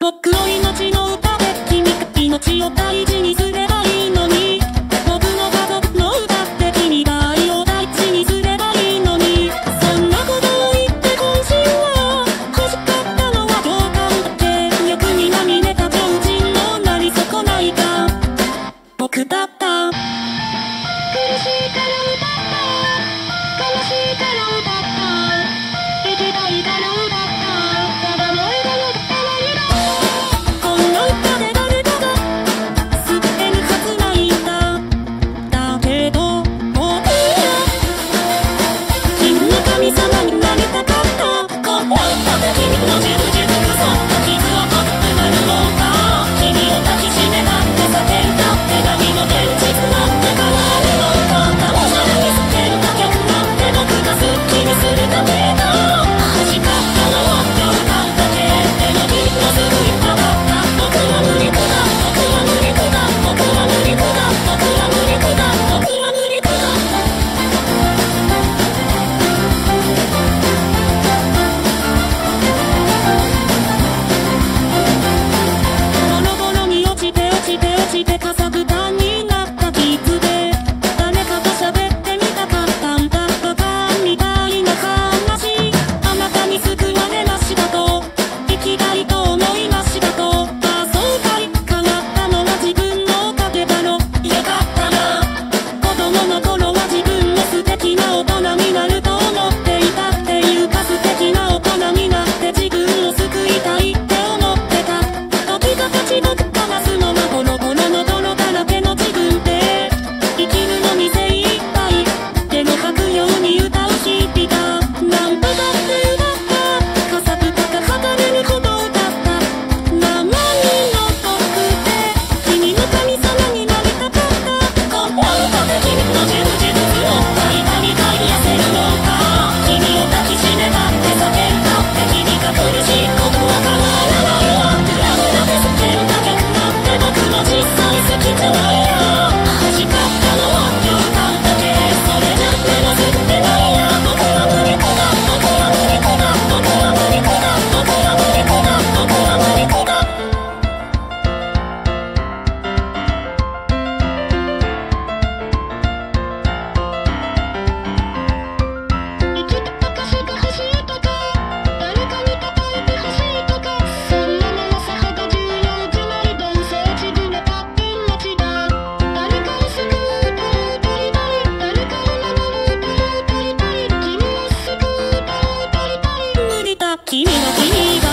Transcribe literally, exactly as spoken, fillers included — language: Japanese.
僕の命の歌で君が命を大事にすればいいのに、僕の家族の歌って君が愛を大事にすればいいのに、そんなことを言って今週は欲しかったのは同感だけ、欲にまみれた常人のなり損ないが僕だった。苦しいから歌った、悲しいから歌った、生きたいから歌った、ただの笑顔だったのにな。こんな歌で誰かが救えるはずないんだ。だけど僕は君の神様になりたかった。こんな歌で君のじゅうじゅうとそっと傷を取ってなるのか。君を抱きしめたって叫んだって何も現実なんて変わるのか。たださらに捨てるだけなんて僕が好きにするだけだ。欲しかったのは共感だけ。でも君のすぐ言ったかった。僕は無力だ、僕は無力だ、僕は無力だ、僕は無力だ、僕は無力だ。ボロボロに落ちて落ちて落ちてかさぶたになった傷で誰かと喋ってみたかったんだ。バカみたいな話、あなたに救われましたと生きたいと思いましたと。ああそうかい、変わったのは自分のおかげだろ。よかったな。子供の頃は自分も素敵な大人になると思っていたっていうか、素敵な大人になって自分を救いたいって思ってた。時が経ち僕からすのはボロボロの泥だらけの自分で生きるのに精一杯でも吐くように歌う日々だ。なんとかって歌った、かさぶたが語れるほど歌った。生身の僕で君の神様になりたかった。こんな歌で君の十字傷を抱いたみたいに痩せるのか。君を抱きしめたって叫んだって君が苦しいことは変わらないわ。グラグラで捨てるだけなんて僕も実際好きじゃないよ。欲しかったのは共感だけ、それじゃ手が吸ってないや。僕は無力だ、僕は無力だ、僕は無力だ、僕は無力だ、僕は無力だ。生きた証が欲しいとか、誰かに叩いて欲しいとか、そんなのはさほど重要じゃない。どうせ自分が勝手に待ちだ。誰かを救う歌を歌いたい、誰かを守る歌を歌いたい、君を救う歌を歌いたい。無理だ君は君